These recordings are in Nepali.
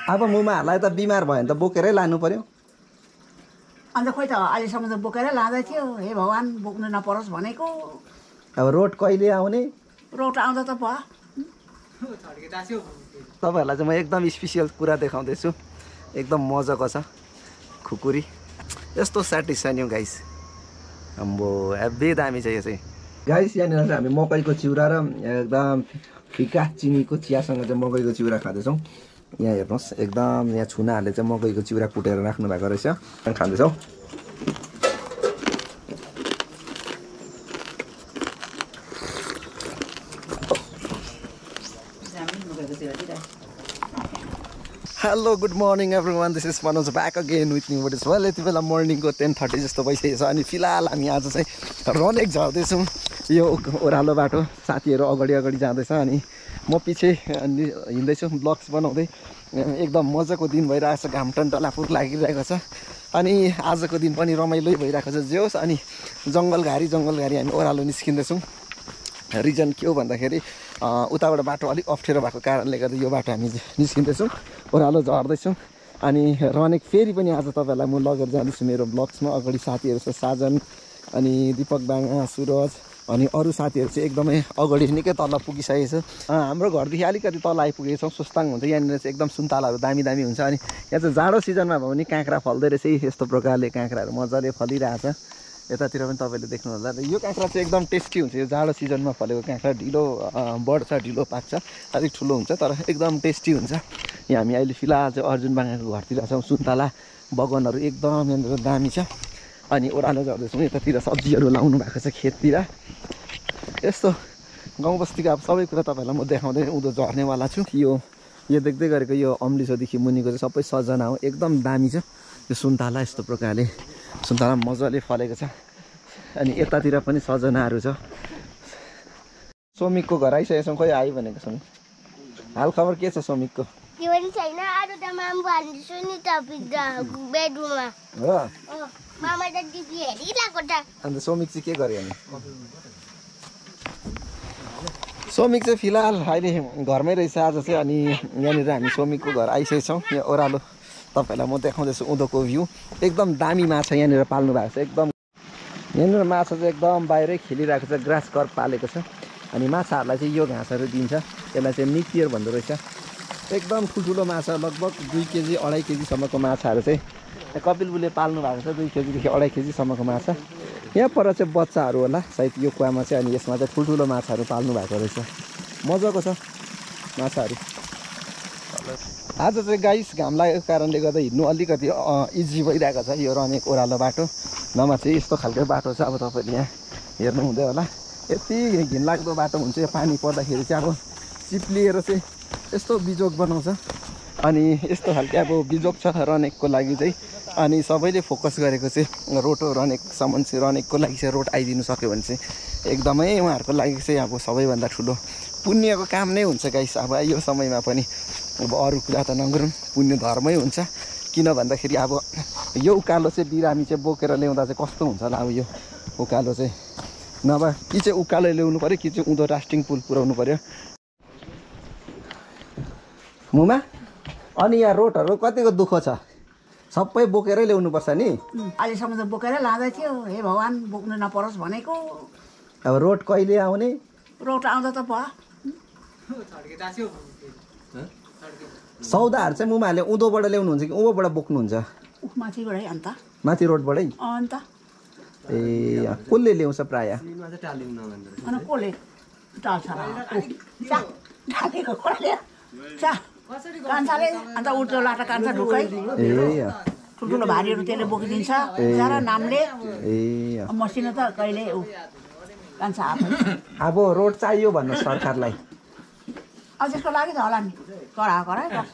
अब मुमाहरूलाई त बिमार भयो भने त बोकेरै लानु पर्यो। अन्त खोइ त अहिलेसम्म त बोकेरै लाँदै थियो। हे भगवान् बोक्नु नपरोस् भनेको। अब रोड कहिले आउने? रोड आउँदा त भयो। तपाईँहरूलाई चाहिँ म एकदम स्पेसियल कुरा देखाउँदैछु। एकदम मजाको छ खुकुरी। यस्तो सेटिस्फाइङ गाइस। अम्बो हेभी दामी छ यो चाहिँ। गाइस यहाँनिर चाहिँ हामी मकैको चिउरा र एकदम फिका चिनीको चियासँग चाहिँ मकैको चिउरा खाँदैछौँ। यहाँ हेर्नुहोस् एकदम यहाँ छुनाहरूले चाहिँ मकैको चिउरा कुटेर राख्नु भएको रहेछ। खाँदैछौँ। Hello good morning everyone, this is Manoj back again with me. But is well यति बेला मर्निङको 10:30 जस्तो भइसकेको छ। अनि फिलहाल हामी आज चाहिँ रनेक झर्दैछौँ। यो ओह्रालो बाटो, साथीहरू अगाडि अगाडि जाँदैछ अनि म पछि हिँड्दैछु ब्लग्स बनाउँदै। एकदम मजाको दिन भइरहेको छ, घाम टन्टलापुर लागिरहेको छ। अनि आजको दिन पनि रमाइलो भइरहेको छ जे होस्। अनि जङ्गलघारी हामी ओह्रालो निस्किँदैछौँ। रिजन के हो भन्दाखेरि उताबाट बाटो अलिक अप्ठ्यारो भएको कारणले गर्दा यो बाटो हामी निस्किँदैछौँ, ओह्रालो झर्दैछौँ। अनि रनेक फेरि पनि आज तपाईँहरूलाई म लगेर जाँदैछु मेरो ब्लग्समा। अगाडि साथीहरू छ साजन अनि दिपक बाङा, सुरज अनि अरू साथीहरू चाहिँ एकदमै अगाडि निकै तल पुगिसकेको छ। हाम्रो घरदेखि अलिकति तल आइपुगेको छौँ। सुस्ताङ हुन्छ यहाँनिर चाहिँ एकदम सुन्तलाहरू दामी दामी हुन्छ। अनि यहाँ चाहिँ जाडो सिजनमा भयो भने काँक्रा फल्दै रहेछ। यस्तो प्रकारले काँक्राहरू मजाले फलिरहेछ। यतातिर पनि तपाईँले देख्नुहोला। यो काँक्रा चाहिँ एकदम टेस्टी हुन्छ। यो जाडो सिजनमा फलेको काँक्रा ढिलो बढ्छ, ढिलो पाक्छ, अलिक ठुलो हुन्छ तर एकदम टेस्टी हुन्छ। यहाँ हामी अहिले फिलहाल चाहिँ अर्जुन बाङाको घरतिर छौँ। सुन्तला बगानहरू एकदम यहाँनिर दामी छ। अनि ओह्रालो झर्दैछौँ। यतातिर सब्जीहरू लाउनु भएको छ खेततिर। यस्तो गाउँ बस्तीको अब सबै कुरा तपाईँहरूलाई म देखाउँदै उँधो झर्नेवाला छु। यो देख्दै गरेको यो अम्लिसोदेखि मुनिको चाहिँ सबै सजना हो, एकदम दामी छ। यो सुन्तला यस्तो प्रकारले सुन्तला मजाले फलेको छ। अनि यतातिर पनि सजनाहरू छ। सोमिकको घर आइसकेको छौँ। खोइ आयो भनेको छौँ। हाल खबर के छ सोमिकको? अन्त सोमिक चाहिँ के गर्यो नि? सोमिक चाहिँ फिलहाल अहिले घरमै रहेछ आज चाहिँ। अनि यहाँनिर हामी सोमिकको घर आइसकेको छौँ। यहाँ ओह्रालो तपाईँहरूलाई म देखाउँदैछु उँधोको भ्यू। एकदम दामी माछा यहाँनिर पाल्नु भएको छ। एकदम यहाँनिर माछा चाहिँ एकदम बाहिरै खेलिरहेको छ, ग्रास कर्प पालेको छ। अनि माछाहरूलाई चाहिँ यो घाँसहरू दिन्छ। यसलाई चाहिँ निक्तियर भन्दो रहेछ। एकदम ठुल्ठुलो माछा, लगभग 2 केजी 2.5 केजीसम्मको माछाहरू चाहिँ कपिलबुले पाल्नु भएको छ। 2 केजीदेखि 2.5 केजीसम्मको माछा। यहाँ पर चाहिँ बच्चाहरू होला सायद यो कुवामा चाहिँ। अनि यसमा चाहिँ ठुल्ठुलो माछाहरू पाल्नु भएको रहेछ। मजाको छ माछाहरू। आज चाहिँ गाइस घाम लागेको कारणले गर्दा हिँड्नु अलिकति इजी भइरहेको छ। यो रनेक ओह्रालो बाटो नभए चाहिँ यस्तो खालको बाटो छ। अब तपाईँले यहाँ हेर्नु हुँदै होला, यति घिनलाग्दो बाटो हुन्छ। यो पानी पर्दाखेरि चाहिँ अब चिप्लिएर चाहिँ यस्तो बिजोग बनाउँछ। अनि यस्तो खालको अब बिजोग छ रनेकको लागि चाहिँ। अनि सबैले फोकस गरेको चाहिँ रोड हो रनेकसम्म चाहिँ। रनेकको लागि चाहिँ रोड आइदिनु सक्यो भने चाहिँ एकदमै उहाँहरूको लागि चाहिँ अब सबैभन्दा ठुलो पुण्यको काम नै हुन्छ गाइस। अब यो समयमा पनि अब अरू कुरा त नगरौँ, पुण्य धर्मै हुन्छ। किन भन्दाखेरि अब यो उकालो चाहिँ बिरामी चाहिँ बोकेर ल्याउँदा चाहिँ कस्तो हुन्छ होला। अब यो उकालो चाहिँ नभए कि चाहिँ उकालो ल्याउनु पऱ्यो कि चाहिँ उँधो राफ्टिङ पुल पुऱ्याउनु पऱ्यो मुमा। अनि यहाँ रोडहरू कतिको दुःख छ, सबै बोकेरै ल्याउनुपर्छ नि। अहिलेसम्म त बोकेरै लाँदै थियो। हे भगवान् बोक्नु नपरोस् भनेको। अब रोड कहिले आउने? रोड आउँदा त भयो। सौदाहरू चाहिँ मुमाहरूले उँधोबाट ल्याउनुहुन्छ कि उँभोबाट बोक्नुहुन्छ? माथिबाटै। अन्त माथि रोडबाटै? अन्त ए कसले ल्याउँछ प्रायः? कसले टाल्छ कान्छाले। अन्त उल्टो लाटा कान्छ ढुक्कै। ए ठुल्ठुलो भारीहरू त्यसले बोकिदिन्छ बिचरा नामले। ए मसिनो त कहिले कान्छ आफै। अब रोड चाहियो भन्नु सरकारलाई। अब त्यसको लागि त होला नि, कराई गर्छ।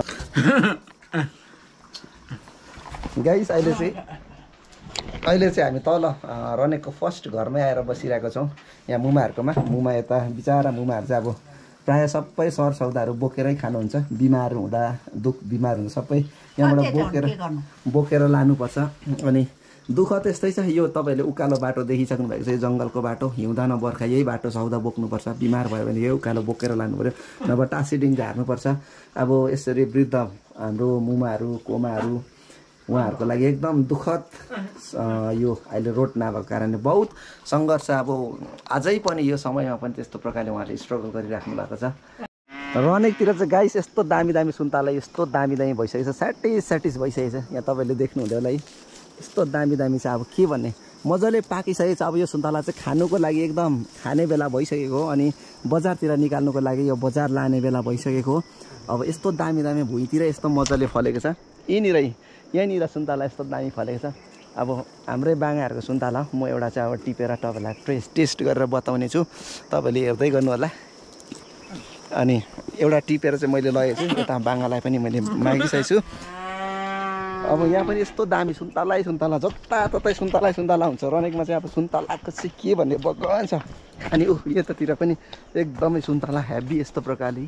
गाइस अहिले चाहिँ हामी तल रनेकको फर्स्ट घरमै आएर बसिरहेको छौँ। यहाँ मुमाहरूकोमा। मुमा यता बिचरा मुमाहरू चाहिँ अब प्रायः सबै सरसौदाहरू बोकेरै खानुहुन्छ। बिमार हुँदा बिमार हुँदा सबै यहाँबाट बोकेर लानुपर्छ। अनि दुःख त्यस्तै छ। यो तपाईँले उकालो बाटो देखिसक्नु भएको छ। यो जङ्गलको बाटो, हिउँदा न बर्खा यही बाटो सौदा बोक्नुपर्छ। बिमार भयो भने यही उकालो बोकेर लानु पऱ्यो, नभए टाँसिडिङ झार्नुपर्छ। अब यसरी वृद्ध हाम्रो मुमाहरू कोमाहरू उहाँहरूको लागि एकदम दुःखद यो अहिले रोड नभएको कारणले बहुत सङ्घर्ष अब अझै पनि यो समयमा पनि त्यस्तो प्रकारले उहाँहरूले स्ट्रगल गरिराख्नु भएको छ। रनेकतिर चाहिँ गाइस यस्तो दामी दामी सुन्तला यस्तो दामी दामी भइसकेको छ, स्याटिस भइसकेको छ। यहाँ तपाईँले देख्नुहुँदै होला है, यस्तो दामी दामी छ। अब के भन्ने, मजाले पाकिसकेको छ। अब यो सुन्तला चाहिँ खानुको लागि एकदम खाने बेला भइसकेको हो अनि बजारतिर निकाल्नुको लागि यो बजार लाने बेला भइसकेको हो। अब यस्तो दामी दामी भुइँतिर यस्तो मजाले फलेको छ। यहीँनिर सुन्तला यस्तो दामी फलेको छ। अब हाम्रै बाङ्गाहरूको सुन्तला म एउटा चाहिँ अब टिपेर तपाईँलाई टेस्ट गरेर बताउने छु, तपाईँले हेर्दै गर्नु होला। अनि एउटा टिपेर चाहिँ मैले लगेको छु, यता बाङ्गालाई पनि मैले मागिसकेको छु। अब यहाँ पनि यस्तो दामी सुन्तला जताततै सुन्तला हुन्छ। रनेकमा चाहिँ अब सुन्तलाको चाहिँ के भन्ने भगवान छ। अनि यतातिर पनि एकदमै सुन्तला हेभी यस्तो प्रकारले।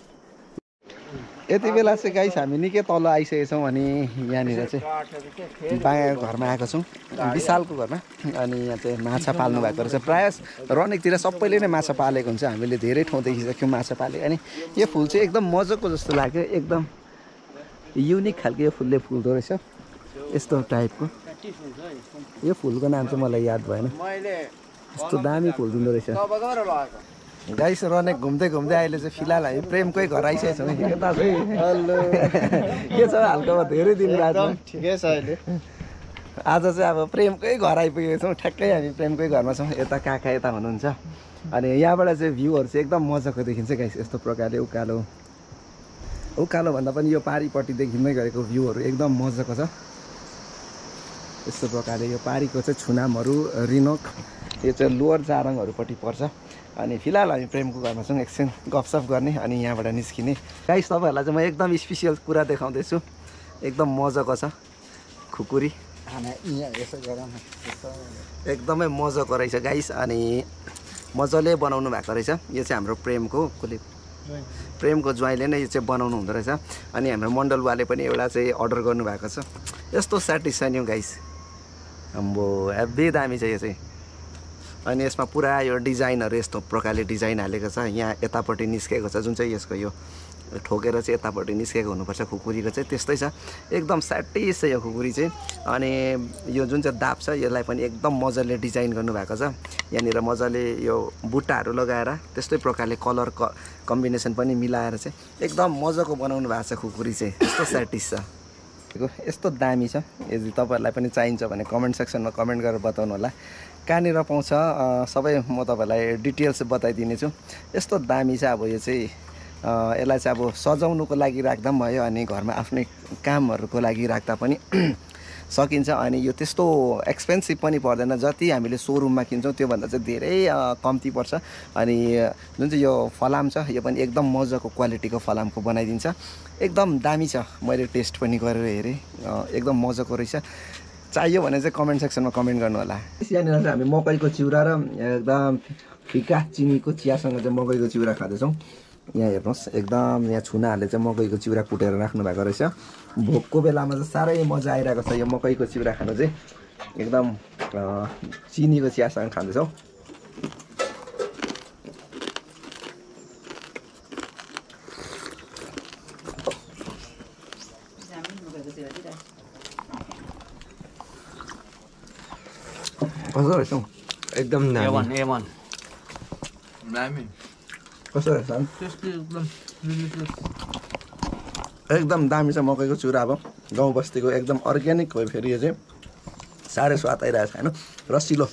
यति बेला चाहिँ गाइस हामी निकै तल आइसकेको छौँ अनि यहाँनिर चाहिँ बाङ्गाको घरमा आएको छौँ, विशालको घरमा। अनि यहाँ चाहिँ माछा पाल्नु भएको रहेछ। प्रायः रनेकतिर सबैले नै माछा पालेको हुन्छ, हामीले धेरै ठाउँ देखिसक्यौँ माछा पालेको। अनि यो फुल चाहिँ एकदम मजाको जस्तो लाग्यो, एकदम युनिक खालको यो फुलले फुल्दो रहेछ यस्तो टाइपको। यो फुलको नाम चाहिँ मलाई याद भएन, यस्तो दामी फुल दिँदो रहेछ। गाइस रनेक घुम्दै अहिले चाहिँ फिलहाल हामी प्रेमकै घर आइसकेको छौँ। यता चाहिँ हेलो के छ हालको, धेरै दिन बाद ठिकै छ अहिले। आज चाहिँ अब प्रेमकै घर आइपुगेको छौँ, ठ्याक्कै हामी प्रेमकै घरमा छौँ। यता काका यता हुनुहुन्छ अनि यहाँबाट चाहिँ भ्यूहरू चाहिँ एकदम मजाको देखिन्छ गाइस। यस्तो प्रकारले उकालो भन्दा पनि यो पारिपट्टि देखिँदै गरेको भ्यूहरू एकदम मजाको छ। यस्तो प्रकारले यो पारिको चाहिँ छुनामहरू रिनोक, यो चाहिँ लोवर जारङहरूपट्टि पर्छ। अनि फिलहाल हामी प्रेमको घरमा छौँ, एकछिन गफसफ गर्ने अनि यहाँबाट निस्किने। गाइस तपाईँहरूलाई चाहिँ म एकदम स्पेसियल कुरा देखाउँदैछु, एकदम मजाको छ खुकुरी, एकदमै मजाको रहेछ गाइस। अनि मजाले बनाउनु भएको रहेछ। यो चाहिँ हाम्रो प्रेमको ज्वाइँले नै यो चाहिँ बनाउनु हुँदो रहेछ। अनि हाम्रो मण्डलवाले पनि एउटा चाहिँ अर्डर गर्नुभएको छ। यस्तो स्याटिस छ नि गाइस, अम्बो हेभी दामी छ यो चाहिँ। अनि यसमा पुरा यो डिजाइनहरू यस्तो प्रकारले डिजाइन हालेको छ। यहाँ यतापट्टि निस्केको छ जुन चाहिँ यसको यो ठोकेर चाहिँ यतापट्टि निस्केको हुनुपर्छ खुकुरीको चाहिँ, त्यस्तै छ। एकदम स्याटिस छ यो खुकुरी चाहिँ। अनि यो जुन चाहिँ दाप छ यसलाई पनि एकदम मजाले डिजाइन गर्नुभएको छ। यहाँनिर मजाले यो बुट्टाहरू लगाएर त्यस्तै प्रकारले कलर कम्बिनेसन पनि मिलाएर चाहिँ एकदम मजाको बनाउनु भएको छ खुकुरी चाहिँ। यस्तो स्याटिस छ, यस्तो दामी छ। यदि तपाईँहरूलाई पनि चाहिन्छ भने कमेन्ट सेक्सनमा कमेन्ट गरेर बताउनु होला कहाँनिर पाउँछ। सबै म तपाईँहरूलाई डिटेल्स बताइदिनेछु। यस्तो दामी छ। अब यो चाहिँ यसलाई चाहिँ अब सजाउनुको लागि राख्दा पनि भयो अनि घरमा आफ्नै कामहरूको लागि राख्दा पनि सकिन्छ। अनि यो त्यस्तो एक्सपेन्सिभ पनि पर्दैन, जति हामीले सोरुममा किन्छौँ त्योभन्दा चाहिँ धेरै कम्ती पर्छ। अनि जुन चाहिँ यो फलाम छ यो पनि एकदम मजाको क्वालिटीको फलामको बनाइदिन्छ, एकदम दामी छ। मैले टेस्ट पनि गरेर हेरेँ, एकदम मजाको रहेछ। चाहियो भने चाहिँ कमेन्ट सेक्सनमा कमेन्ट गर्नु होला। यहाँनिर चाहिँ हामी मकैको चिउरा र एकदम फिका चिनीको चियासँग चाहिँ मकैको चिउरा खाँदैछौँ। यहाँ हेर्नुहोस् एकदम यहाँ छुनाहरूले चाहिँ मकैको चिउरा कुटेर राख्नु भएको रहेछ। भोकको बेलामा चाहिँ साह्रै मजा आइरहेको छ यो मकैको चिउरा खानु चाहिँ। एकदम चिनीको चियासँग खाँदैछौँ। कस्तो रहेछ एकदम कस्तो रहेछ एकदम दामी छ मकैको चिउरा। अब गाउँ बस्तीको एकदम अर्ग्यानिक हो फेरि यो चाहिँ, साह्रै स्वाद आइरहेको छ होइन, रसिलो।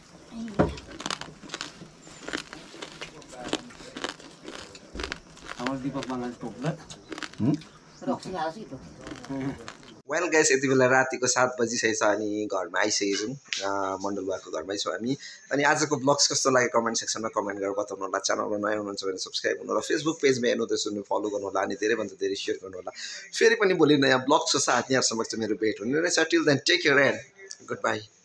वेल गाइस यति बेला रातिको 7 बजिसकेको छ अनि घरमा आइसकेको छौँ, मण्डलबाको घरमै छौँ हामी। अनि आजको ब्लग्स कस्तो लाग्यो कमेन्ट सेक्सनमा कमेन्ट गरेर बताउनु होला। च्यानलमा नयाँ हुनुहुन्छ भने सब्सक्राइब गर्नु होला, फेसबुक पेजमा हेर्नुहुँदैछ भने फलो गर्नु होला अनि धेरैभन्दा धेरै सेयर गर्नु होला। फेरि पनि भोलि नयाँ ब्लग्सको साथ यहाँहरू समक्ष मेरो भेट हुने रहेछ। Till then take care and good by.